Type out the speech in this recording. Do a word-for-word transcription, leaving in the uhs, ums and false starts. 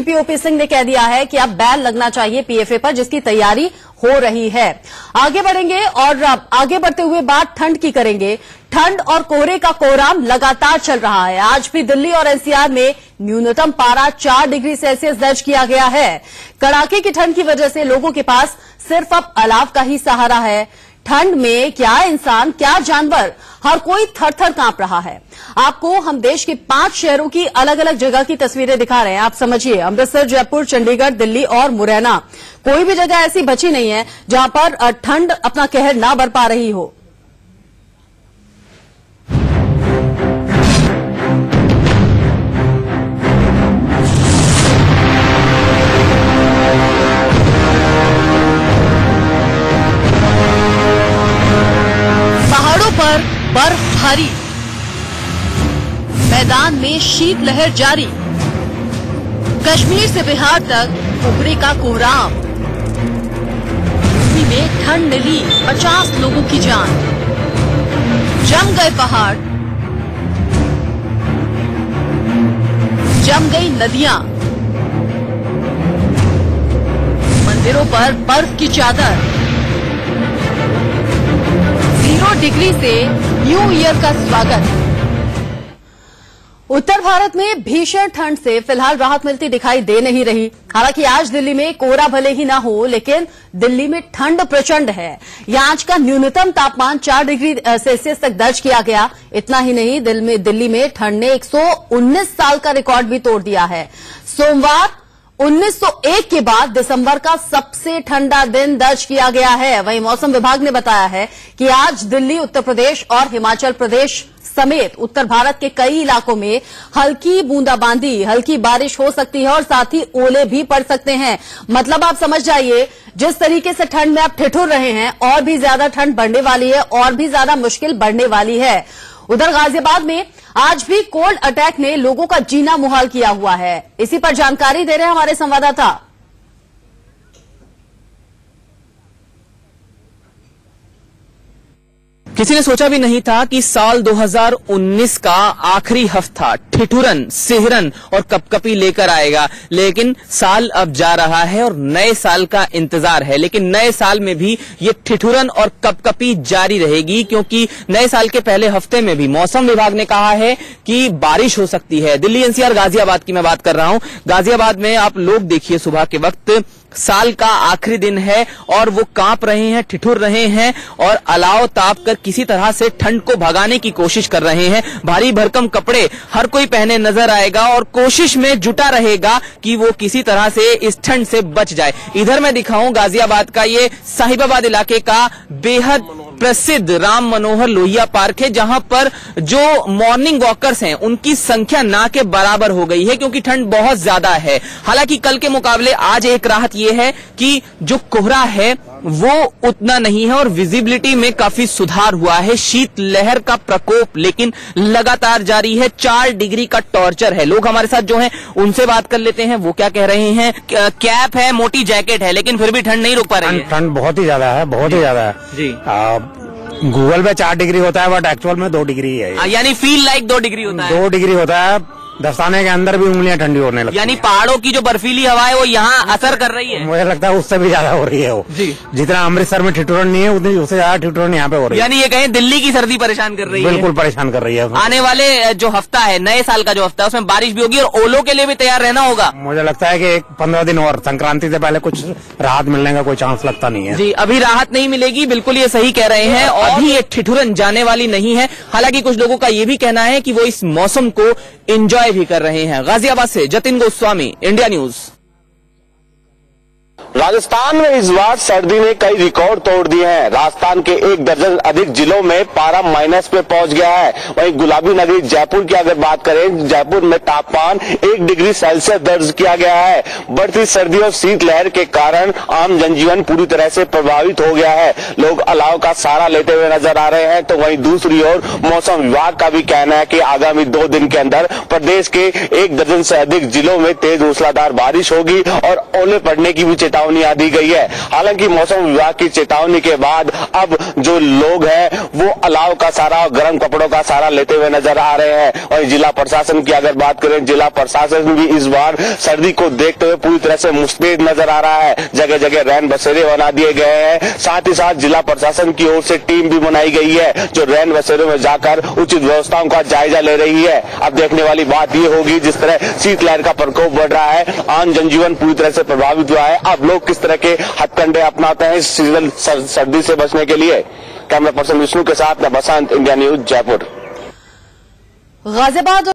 DGP OP Singh ने कह दिया है कि अब बैन लगना चाहिए पीएफए पर, जिसकी तैयारी हो रही है। आगे बढ़ेंगे और आगे बढ़ते हुए बात ठंड की करेंगे। ठंड और कोहरे का कोहराम लगातार चल रहा है। आज भी दिल्ली और एनसीआर में न्यूनतम पारा चार डिग्री सेल्सियस दर्ज किया गया है। कड़ाके की ठंड की वजह से लोगों के पास सिर्फ अब अलाव का ही सहारा है। ठंड में क्या इंसान क्या जानवर, हर कोई थर थर कांप रहा है। आपको हम देश के पांच शहरों की अलग अलग जगह की तस्वीरें दिखा रहे हैं। आप समझिए, अमृतसर, जयपुर, चंडीगढ़, दिल्ली और मुरैना, कोई भी जगह ऐसी बची नहीं है जहां पर ठंड अपना कहर ना बरपा रही हो। पर बर्फ भारी, मैदान में शीतलहर जारी, कश्मीर से बिहार तक कोहरे का कोहराम, यूपी में ठंड ने ली पचास लोगों की जान, जम गए पहाड़, जम गई नदियां, मंदिरों पर बर्फ की चादर, जीरो डिग्री से न्यू ईयर का स्वागत। उत्तर भारत में भीषण ठंड से फिलहाल राहत मिलती दिखाई दे नहीं रही। हालांकि आज दिल्ली में कोहरा भले ही ना हो, लेकिन दिल्ली में ठंड प्रचंड है। यहां आज का न्यूनतम तापमान चार डिग्री सेल्सियस तक दर्ज किया गया। इतना ही नहीं, दिल्ली में ठंड ने एक सौ उन्नीस साल का रिकॉर्ड भी तोड़ दिया है। सोमवार उन्नीस सौ एक के बाद दिसंबर का सबसे ठंडा दिन दर्ज किया गया है। वहीं मौसम विभाग ने बताया है कि आज दिल्ली, उत्तर प्रदेश और हिमाचल प्रदेश समेत उत्तर भारत के कई इलाकों में हल्की बूंदाबांदी, हल्की बारिश हो सकती है और साथ ही ओले भी पड़ सकते हैं। मतलब आप समझ जाइए, जिस तरीके से ठंड में आप ठिठुर रहे हैं, और भी ज्यादा ठंड बढ़ने वाली है, और भी ज्यादा मुश्किल बढ़ने वाली है। उधर गाजियाबाद में आज भी कोल्ड अटैक ने लोगों का जीना मुहाल किया हुआ है। इसी पर जानकारी दे रहे हैं हमारे संवाददाता। किसी ने सोचा भी नहीं था कि साल दो हज़ार उन्नीस का आखिरी हफ्ता ठिठुरन, सिहरन और कपकपी लेकर आएगा। लेकिन साल अब जा रहा है और नए साल का इंतजार है। लेकिन नए साल में भी ये ठिठुरन और कपकपी जारी रहेगी, क्योंकि नए साल के पहले हफ्ते में भी मौसम विभाग ने कहा है कि बारिश हो सकती है। दिल्ली, एनसीआर, गाजियाबाद की मैं बात कर रहा हूं। गाजियाबाद में आप लोग देखिए, सुबह के वक्त साल का आखिरी दिन है और वो कांप रहे हैं, ठिठुर रहे हैं और अलाव ताप कर किसी तरह से ठंड को भगाने की कोशिश कर रहे हैं। भारी भरकम कपड़े हर कोई पहने नजर आएगा और कोशिश में जुटा रहेगा कि वो किसी तरह से इस ठंड से बच जाए। इधर मैं दिखाऊं गाजियाबाद का ये साहिबाबाद इलाके का बेहद प्रसिद्ध राम मनोहर लोहिया पार्क है, जहां पर जो मॉर्निंग वॉकर्स हैं उनकी संख्या ना के बराबर हो गई है, क्योंकि ठंड बहुत ज्यादा है। हालांकि कल के मुकाबले आज एक राहत ये है कि जो कोहरा है वो उतना नहीं है और विजिबिलिटी में काफी सुधार हुआ है। शीत लहर का प्रकोप लेकिन लगातार जारी है। चार डिग्री का टॉर्चर है। लोग हमारे साथ जो हैं उनसे बात कर लेते हैं, वो क्या कह रहे हैं। कैप है, मोटी जैकेट है, लेकिन फिर भी ठंड नहीं रुक पा रही है। ठंड बहुत ही ज्यादा है, बहुत ही ज्यादा है जी। गूगल पे चार डिग्री होता है, बट एक्चुअल में दो डिग्री है। यानी फील लाइक दो डिग्री होता है। दो डिग्री होता है, दस्ताने के अंदर भी उंगलियां ठंडी होने लगती हैं। यानी पहाड़ों की जो बर्फीली हवा है वो यहाँ असर कर रही है। मुझे लगता है उससे भी ज्यादा हो रही है वो जी। जितना अमृतसर में ठिठुरन नहीं है, उतनी उससे ज्यादा ठिठुरन यहाँ पे हो रही है। यानी ये कहें दिल्ली की सर्दी परेशान कर रही है। बिल्कुल परेशान कर रही है। आने वाले जो हफ्ता है, नए साल का जो हफ्ता है, उसमें बारिश भी होगी और ओलों के लिए भी तैयार रहना होगा। मुझे लगता है कि एक पंद्रह दिन और संक्रांति से पहले कुछ राहत मिलने का कोई चांस लगता नहीं है जी। अभी राहत नहीं मिलेगी, बिल्कुल ये सही कह रहे हैं। और अभी ये ठिठुरन जाने वाली नहीं है। हालांकि कुछ लोगों का ये भी कहना है कि वो इस मौसम को एंजॉय भी कर रहे हैं। गाजियाबाद से जतिन गोस्वामी, इंडिया न्यूज। राजस्थान में इस बार सर्दी ने कई रिकॉर्ड तोड़ दिए हैं। राजस्थान के एक दर्जन अधिक जिलों में पारा माइनस पे पहुंच गया है। वहीं गुलाबी नगरी जयपुर की अगर बात करें, जयपुर में तापमान एक डिग्री सेल्सियस दर्ज किया गया है। बढ़ती सर्दी और शीतलहर के कारण आम जनजीवन पूरी तरह से प्रभावित हो गया है। लोग अलाव का सहारा लेते हुए नजर आ रहे हैं। तो वहीं दूसरी ओर मौसम विभाग का भी कहना है कि आगामी दो दिन के अंदर प्रदेश के एक दर्जन से अधिक जिलों में तेज मूसलाधार बारिश होगी और ओले पड़ने की भी चेतावनी चेतावनी दी गई है। हालांकि मौसम विभाग की चेतावनी के बाद अब जो लोग हैं वो अलाव का सारा और गर्म कपड़ों का सहारा लेते हुए नजर आ रहे हैं। और जिला प्रशासन की अगर बात करें, जिला प्रशासन भी इस बार सर्दी को देखते हुए पूरी तरह से मुस्तैद नजर आ रहा है। जगह जगह रैन बसेरे बना दिए गए हैं। साथ ही साथ जिला प्रशासन की ओर से टीम भी बनाई गई है जो रैन बसेरों में जाकर उचित व्यवस्थाओं का जायजा ले रही है। अब देखने वाली बात ये होगी, जिस तरह शीतलहर का प्रकोप बढ़ रहा है, आम जनजीवन पूरी तरह से प्रभावित हुआ है, अब लोग किस तरह के हथकंडे अपनाते हैं इस सीजन सर्दी से बचने के लिए। कैमरा पर्सन विष्णु के साथ मैं बसंत, इंडिया न्यूज जयपुर। गाजियाबाद